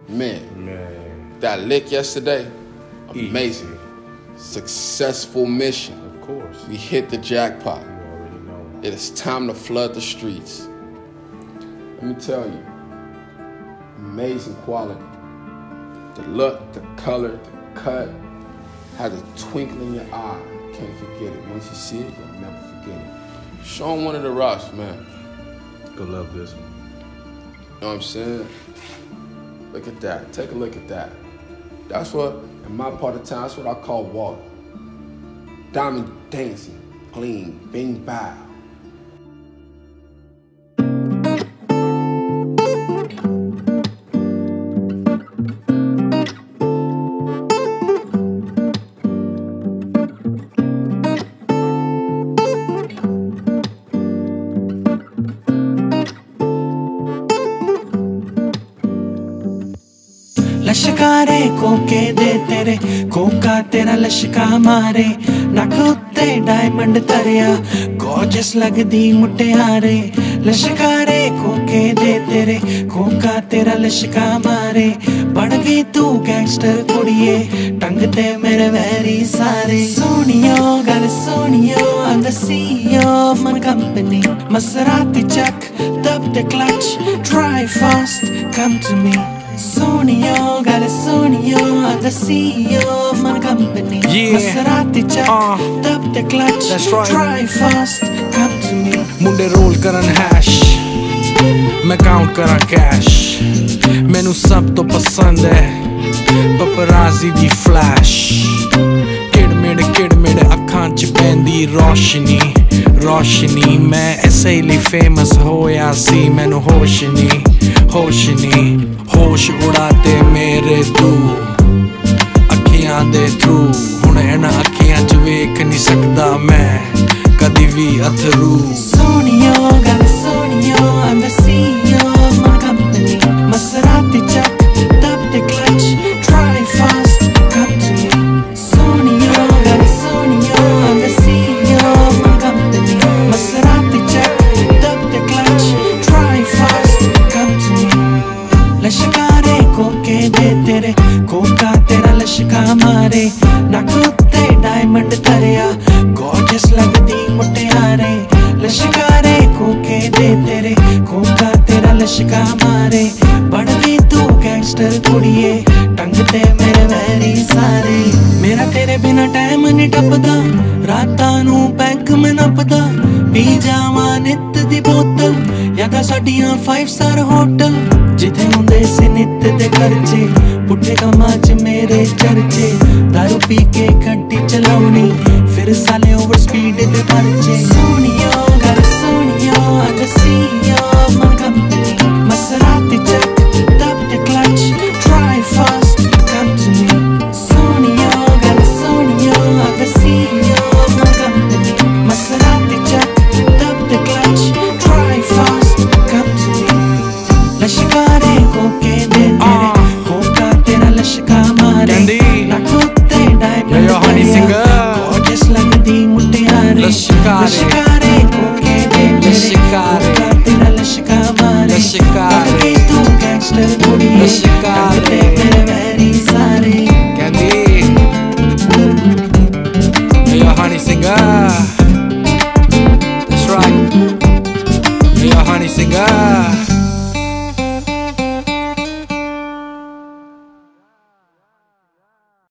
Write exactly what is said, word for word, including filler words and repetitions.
Man, Man. that lick yesterday, amazing. Easy. Successful mission. Of course. We hit the jackpot. You already know. It is time to flood the streets. Let me tell you, amazing quality. The look, the color, the cut, has a twinkle in your eye. Can't forget it. Once you see it, you'll never forget it. Show them one of the roughs, man. You'll love this one. You know what I'm saying? Look at that. Take a look at that. That's what, in my part of town, that's what I call water. Diamond dancing, clean, bing bow. लश्कारे कोके दे तेरे Coca तेरा लश्का मारे नक उत्ते diamond तरिया gorgeous लगदी मुटियारे लश्कारे कोके दे तेरे कोका तेरा लश्का मारे बन गई तू गैंगस्टर कुड़िए टंग ते मेरे वैरी सारे सोनियो गल सोनियो I'm the C E O of my company Maserati check dub the clutch drive fast come to me Sonio, got a Sonio, I'm the C E O of my company Yeah. Maserati check, uh, tap the clutch, that's right. drive fast, come to me मुंडे roll करन hash मैं count करा cash मैनू सब तो पसंद है पपराजी दी flash किड़मिड़ किड़मिड़ अखां च पैंदी रोशनी रोशनी मैं ऐसे ही फेमस होया सी मैनू होश नी होश नी होश उड़ाते मेरे तू अखियां दे थ्रू हुण इन्हां अखियां च वेख नहीं सकदा मैं कदी भी अथरू Sonio, got a Sonio, I'm the C E O of my company Maserati check, tap the clutch, drive fast, come to me Sonio, got a Sonio, I'm the C E O of my company Maserati check, tap the clutch, drive fast, come to me लश्कारे कोके दे तेरे Coca तेरा लश्का मारे नक उत्ते diamond तरिया gorgeous लगदी मुटियारे लश्कारे कोके दे तेरे कोका तेरा लश्का मारे बन गई तू गैंगस्टर कुड़िए टंग ते मेरे वैरी सारे मेरा तेरे बिना टाइम नहीं टपदा रातां नू बैंक में नपदा पी जावां नित दी बोतल या तां साडियां फाइव स्टार होटल जिथे हुंदे सी नित दे खर्चे पुट्ठे कम्मां च मेरे चर्चे दारू पी के गड्डी चलाउनी फिर साले ओवर स्पीड ते परचे सोनियो गर सोनियो I'm the C E O of my company Maserati check tap the clutch drive fast come to me Sonio गर Sonio I'm the C E O of my company Maserati check tap the clutch drive fast come to me लश्कारे कोके दे तेरे Coca तेरा लश्का मारे नक उत्ते diamond तरिया gorgeous लगदी मुटियारे लश्कारे कोके दे तेरे कोका तेरा लश्का मारे बन गई तू गैंगस्टर कुड़िए टंग ते मेरे वैरी सारे Candy Hey yo honey singer That's right Hey yo honey singer